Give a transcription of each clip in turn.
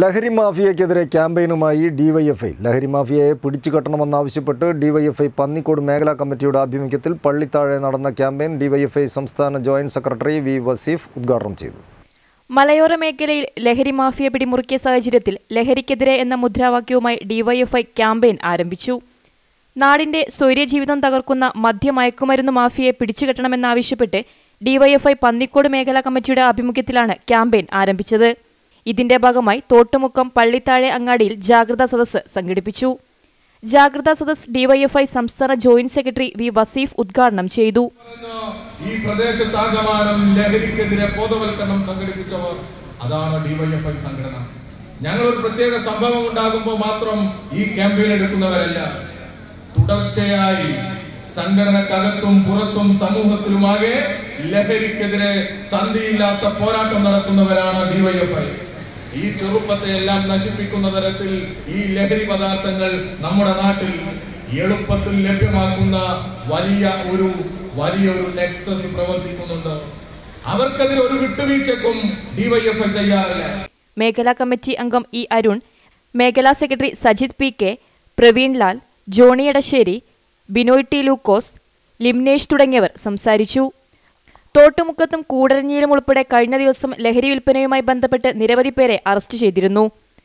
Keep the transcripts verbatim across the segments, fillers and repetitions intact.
ലഹരി മാഫിയക്കെതിരെ ക്യാമ്പയിനുമായി ഡിവൈഎഫ്ഐ ലഹരി മാഫിയയെ പിടിച്ചുകെട്ടണമെന്നാവശ്യപ്പെട്ട് ഡിവൈഎഫ്ഐ പന്നിക്കോട് മേഖലാ കമ്മിറ്റിയുടെ ആഭിമുഖ്യത്തിൽ പള്ളിത്താഴെ നടന്ന ക്യാമ്പയിൻ ഡിവൈഎഫ്ഐ സംസ്ഥാന ജോയിന്റ് സെക്രട്ടറി വി വസീഫ് ഉദ്ഘാടനം ചെയ്തു. മലയോര മേഖലയിൽ ലഹരി മാഫിയ പിടിമുറുക്കിയ സാഹചര്യത്തിൽ ലഹരിക്കെതിരെ എന്ന മുദ്രാവാക്യവുമായി ഡിവൈഎഫ്ഐ ക്യാമ്പയിൻ ആരംഭിച്ചു. നാടിന്റെ സ്വൈര്യജീവിതം തകർക്കുന്ന മദ്യമയക്കുമരുന്ന് മാഫിയയെ പിടിച്ചുകെട്ടണമെന്നാവശ്യപ്പെട്ട് ഡിവൈഎഫ്ഐ പന്നിക്കോട് മേഖലാ കമ്മിറ്റിയുടെ ആഭിമുഖ്യത്തിലാണ് ക്യാമ്പയിൻ ആരംഭിച്ചത്. ഇതിന്റെ ഭാഗമായി തോട്ടുമുക്കം പള്ളിത്താഴെ അങ്ങാടിയിൽ ജാഗ്രതാ സദസ്സ് സംഘടിപ്പിച്ചു. ജാഗ്രതാ സദസ്സ് ഡിവൈഎഫ്ഐ സംസ്ഥാന ജോയിന്റ് സെക്രട്ടറി വി വസീഫ് ഉദ്ഘാടനം ചെയ്തു. ഈ പ്രദേശത്താകമാനം ലഹരിക്കെതിരെ ബോധവൽക്കരണം സംഘടിപ്പിച്ചവർ അതാണ് ഡിവൈഎഫ്ഐ സംഘടന. ഞങ്ങൾ ഒരു പ്രത്യേക സംഭവം ഉണ്ടാകുമ്പോൾ മാത്രം ഈ ക്യാമ്പയിൻ എടുക്കുന്നവരല്ല. തുടർച്ചയായി സംഘടനക്കകത്തും പുറത്തും സമൂഹത്തിലുമാകെ ലഹരിക്കെതിരെ സന്ധിയില്ലാത്ത പോരാട്ടം നടത്തുന്നവരാണ് ഡിവൈഎഫ്ഐ. ഈ ചെറുപ്പത്തെ എല്ലാം നശിപ്പിക്കുന്ന തരത്തിൽ ഈ ലഹരി പദാർത്ഥങ്ങൾ നമ്മുടെ നാട്ടിൽ എളുപ്പത്തിൽ ലഭ്യമാക്കുന്ന വലിയ ഒരു വലിയൊരു നെക്സസ് പ്രവർത്തിക്കുന്നുണ്ട്. അവർക്കെതിരെ ഒരു വിട്ടുവീഴ്ചക്കും ഡിവൈഎഫ്ഐ തയ്യാറല്ല. മേഖലാ കമ്മിറ്റി അംഗം ഇ അരുൺ, മേഖലാ secretary Sajith P K, Praveen Lal, Johny Edassery, Binoy T Lukose, Limnesh തുടങ്ങിയവർ സംസാരിച്ചു. തോട്ടുമുക്കത്തും കൂടരഞ്ഞിയിലും ഉൾപ്പെടെ കഴിഞ്ഞ ദിവസം ലഹരി വിൽപ്പനയുമായി ബന്ധപ്പെട്ട് നിരവധി പേരെ അറസ്റ്റ് ചെയ്തിരുന്നു.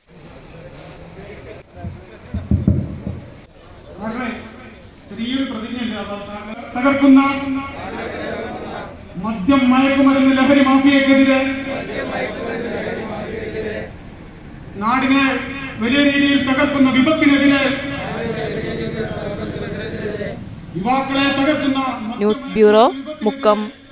തകർക്കുന്ന മദ്യം മയക്കുമരുന്ന് ലഹരി മാഫിയക്കെതിരെ നാടിനെ വലിയ രീതിയിൽ തകർക്കുന്ന വിപത്തിനെതിരെ യുവാക്കളെ തകർക്കുന്ന ന്യൂസ് ബ്യൂറോ, മുക്കം.